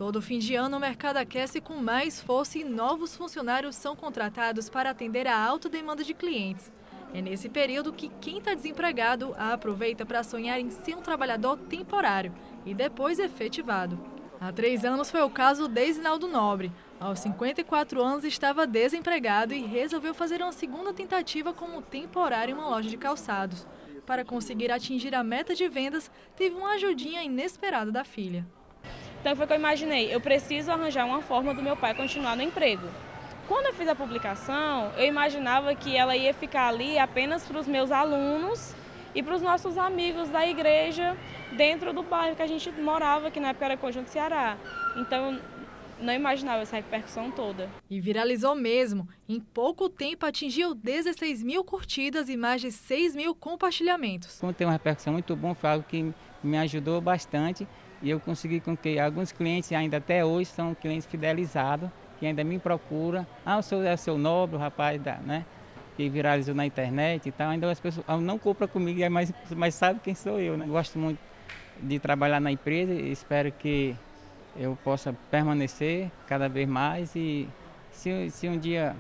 Todo fim de ano o mercado aquece com mais força e novos funcionários são contratados para atender a alta demanda de clientes. É nesse período que quem está desempregado aproveita para sonhar em ser um trabalhador temporário e depois efetivado. Há 3 anos foi o caso de Deisinaldo Nobre. Aos 54 anos estava desempregado e resolveu fazer uma segunda tentativa como temporário em uma loja de calçados. Para conseguir atingir a meta de vendas, teve uma ajudinha inesperada da filha. Então foi o que eu imaginei, eu preciso arranjar uma forma do meu pai continuar no emprego. Quando eu fiz a publicação, eu imaginava que ela ia ficar ali apenas para os meus alunos e para os nossos amigos da igreja dentro do bairro que a gente morava, que na época era Conjunto Ceará. Então eu não imaginava essa repercussão toda. E viralizou mesmo. Em pouco tempo atingiu 16 mil curtidas e mais de 6 mil compartilhamentos. Como tem uma repercussão muito boa, foi algo que me ajudou bastante. E eu consegui com que alguns clientes, ainda até hoje, são clientes fidelizados, que ainda me procuram. Ah, o senhor é o seu Nobre, o rapaz né, que viralizou na internet e tal. Ainda as pessoas não compram comigo, mas sabe quem sou eu. Né? Gosto muito de trabalhar na empresa e espero que eu possa permanecer cada vez mais. E se um dia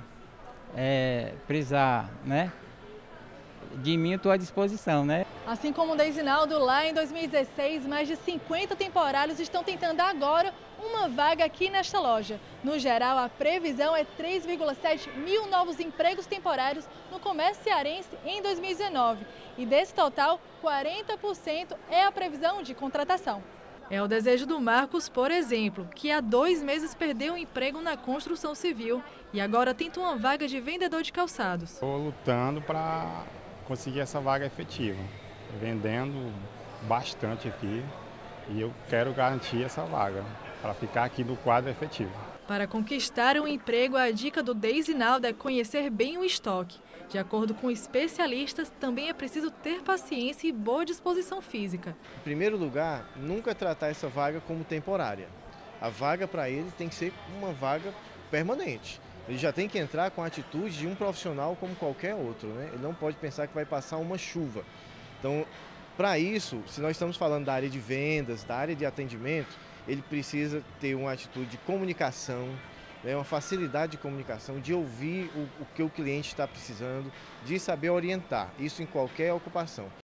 precisar, né, de mim, eu estou à disposição, né? Assim como o Deisinaldo, lá em 2016, mais de 50 temporários estão tentando agora uma vaga aqui nesta loja. No geral, a previsão é 3,7 mil novos empregos temporários no comércio cearense em 2019. E desse total, 40% é a previsão de contratação. É o desejo do Marcos, por exemplo, que há 2 meses perdeu o emprego na construção civil e agora tenta uma vaga de vendedor de calçados. Estou lutando para conseguir essa vaga efetiva, vendendo bastante aqui e eu quero garantir essa vaga para ficar aqui no quadro efetivo. Para conquistar um emprego, a dica do Deisinaldo é conhecer bem o estoque. De acordo com especialistas, também é preciso ter paciência e boa disposição física. Em primeiro lugar, nunca tratar essa vaga como temporária. A vaga para ele tem que ser uma vaga permanente. Ele já tem que entrar com a atitude de um profissional como qualquer outro, né? Ele não pode pensar que vai passar uma chuva. Então, para isso, se nós estamos falando da área de vendas, da área de atendimento, ele precisa ter uma atitude de comunicação, né? Uma facilidade de comunicação, de ouvir o que o cliente está precisando, de saber orientar, isso em qualquer ocupação.